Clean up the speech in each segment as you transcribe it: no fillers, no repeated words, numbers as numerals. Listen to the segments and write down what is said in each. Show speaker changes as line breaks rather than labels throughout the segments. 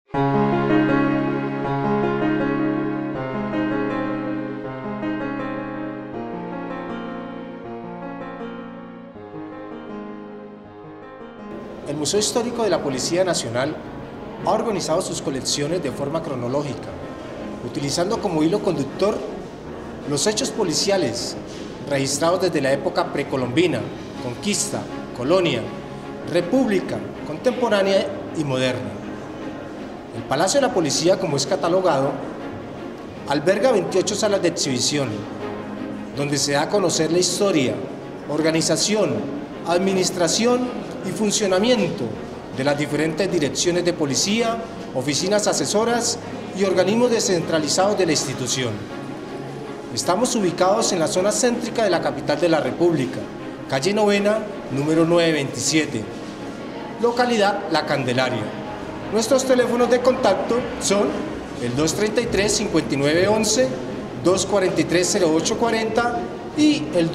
El Museo Histórico de la Policía Nacional ha organizado sus colecciones de forma cronológica, utilizando como hilo conductor los hechos policiales registrados desde la época precolombina, conquista, colonia, república, contemporánea y moderna. El Palacio de la Policía, como es catalogado, alberga 28 salas de exhibición, donde se da a conocer la historia, organización, administración y funcionamiento de las diferentes direcciones de policía, oficinas asesoras y organismos descentralizados de la institución. Estamos ubicados en la zona céntrica de la capital de la República, calle Novena, número 927, localidad La Candelaria. Nuestros teléfonos de contacto son el 233-5911, 243-0840 y el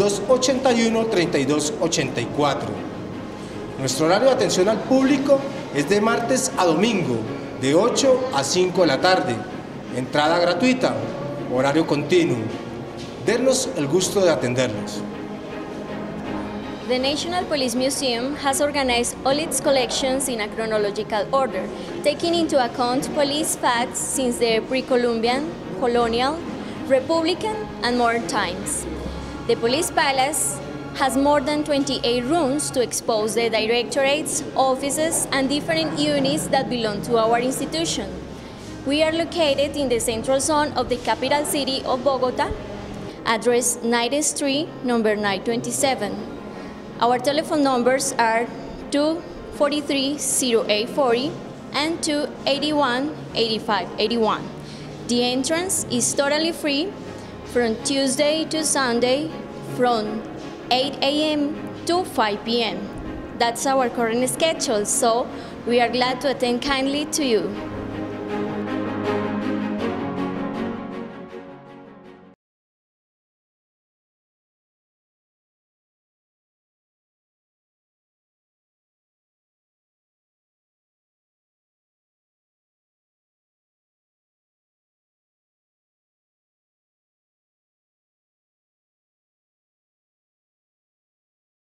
281-3284. Nuestro horario de atención al público es de martes a domingo, de 8 a 5 de la tarde. Entrada gratuita, horario continuo. Denos el gusto de atenderlos.
The National Police Museum has organized all its collections in a chronological order, taking into account police facts since the pre-Columbian, colonial, republican, and modern times. The Police Palace has more than 28 rooms to expose the directorates, offices, and different units that belong to our institution. We are located in the central zone of the capital city of Bogota, address 9th Street, number 927. Our telephone numbers are 243-0840 and 281-8581. The entrance is totally free from Tuesday to Sunday from 8 a.m. to 5 p.m. That's our current schedule, so we are glad to attend kindly to you.